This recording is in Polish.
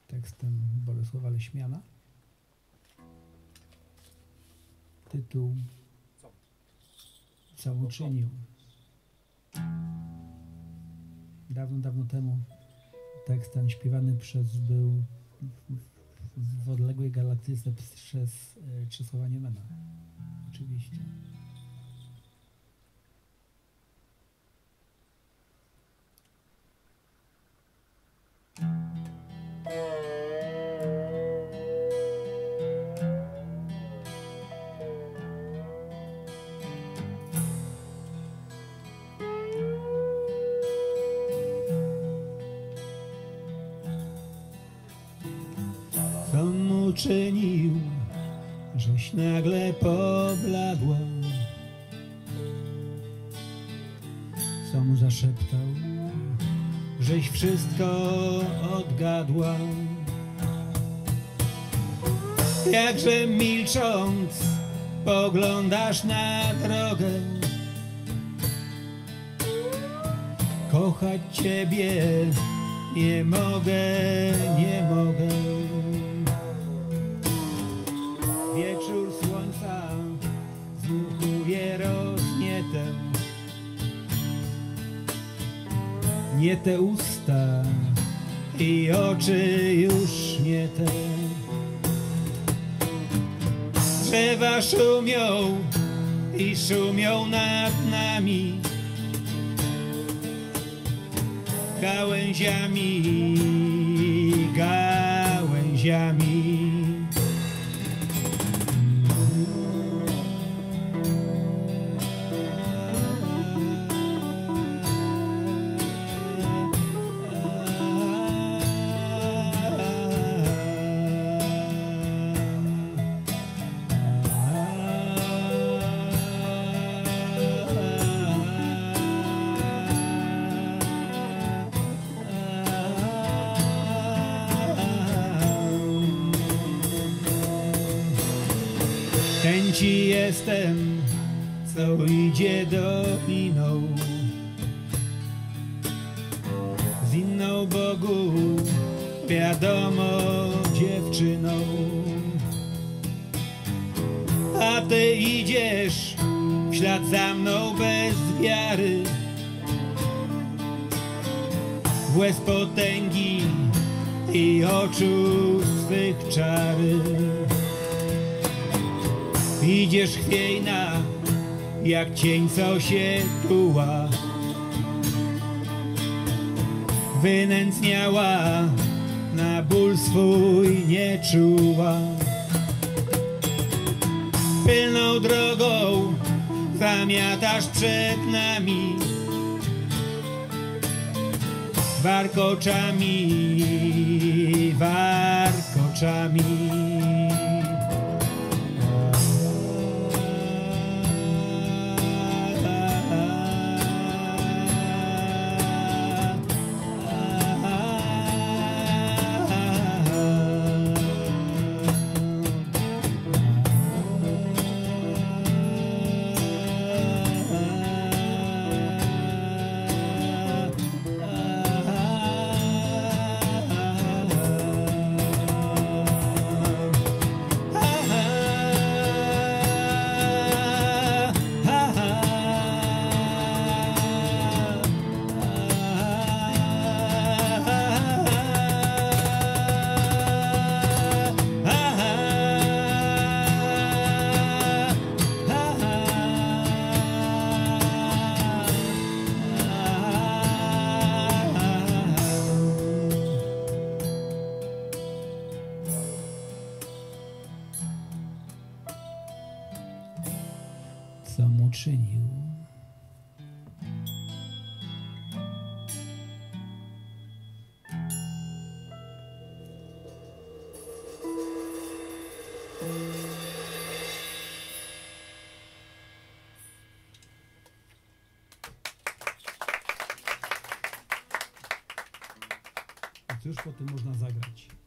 tekstem Bolesława Leśmiana. Tytuł Co uczynił. Dawno, dawno temu tekst ten śpiewany był w odległej galaktyce przez Czesława Niemena. Oczywiście. Co mu czynił, żeś nagle pobladła? Co mu zaszeptał, żeś wszystko odgadła? Jakże milcząc poglądasz na drogę, kochać ciebie nie mogę, nie mogę. Wieczór słońca zdmuchuje roznietę, nie te usta i oczy już nie te. Drzewa szumią i szumią nad nami, gałęziami, gałęziami. Ten ci jestem, co idzie doliną, z inną Bogu wiadomo dziewczyną. A ty idziesz w ślad za mną bez wiary, w łez potęgi i oczu swych czary. Idziesz chwiejna, jak cień, co się tuła, wynędzniała, na ból swój nie czuła. Pylną drogą zamiatasz przed nami, warkoczami, warkoczami. Co mu czynił. I cóż po tym można zagrać?